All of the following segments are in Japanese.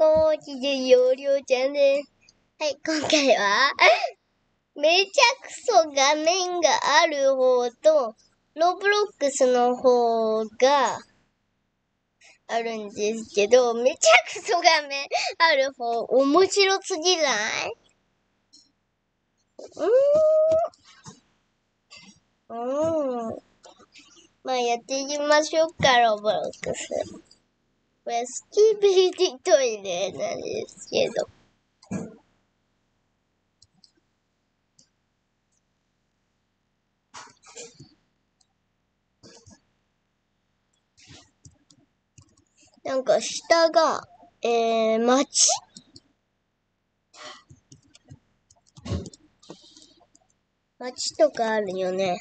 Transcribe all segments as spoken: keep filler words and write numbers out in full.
高知で容量チャンネル。はい、今回は、めちゃくそ画面がある方と、ロブロックスの方があるんですけど、めちゃくそ画面ある方、面白すぎないうーん。うーん。まあ、やっていきましょうか、ロブロックス。これ、スキービリティトイレなんですけど。なんか下が、えー、町町とかあるよね。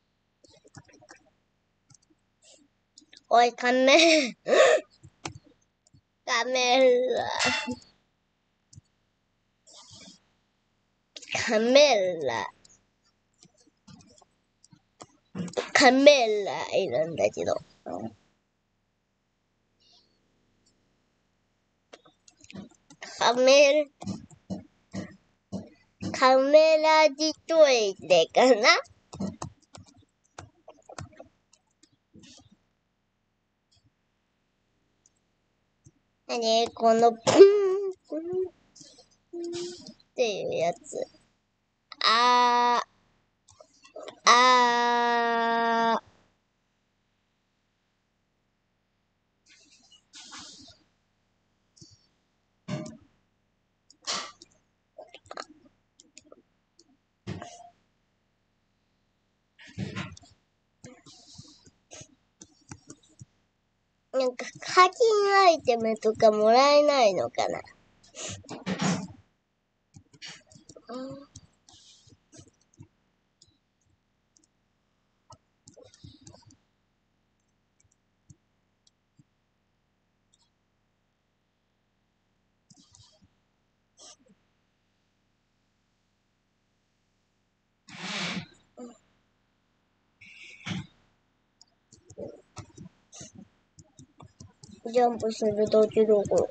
おい、カメ、カメラ、カメラ、カメラいるんだけど。カメ、カメラディトイレかな？なにこの、プン、プン、っていうやつ。あー、あー、なんか課金アイテムとかもらえないのかな？ジャンプするときどこ？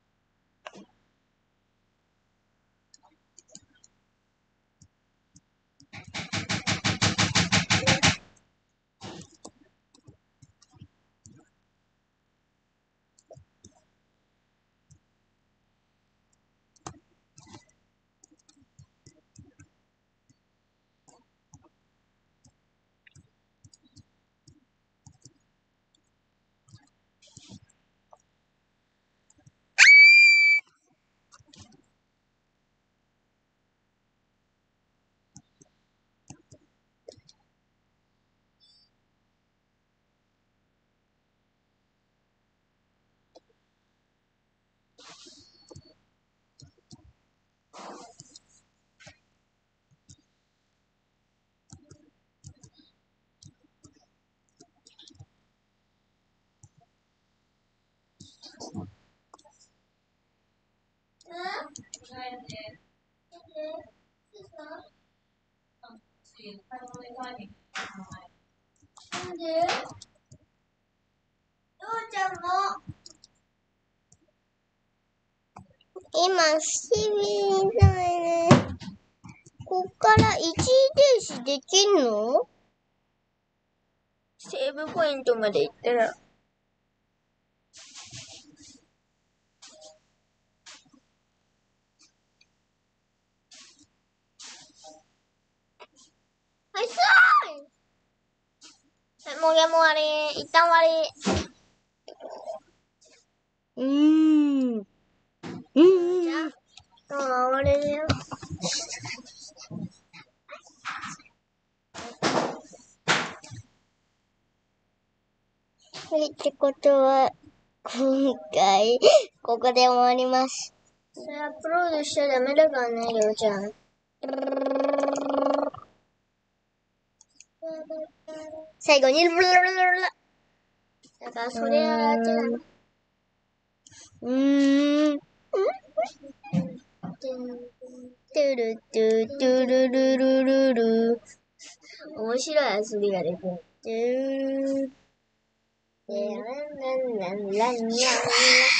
なんで？ようちゃんも今、しちびみたいね。こっから一時停止できんの？セーブポイントまで行ったら。はい、すーい！もうやもう終わり。一旦終わり。うーん。うーん。じゃあ、もう終わりだよ。はい、ってことは、今回、ここで終わります。それアップロードしちゃダメだからね、りょうちゃん。最後に、だからそれはやっちゃダメ。うーん。トゥルトゥトゥルルルルル。面白い遊びができる。トゥー。ランランランランラン。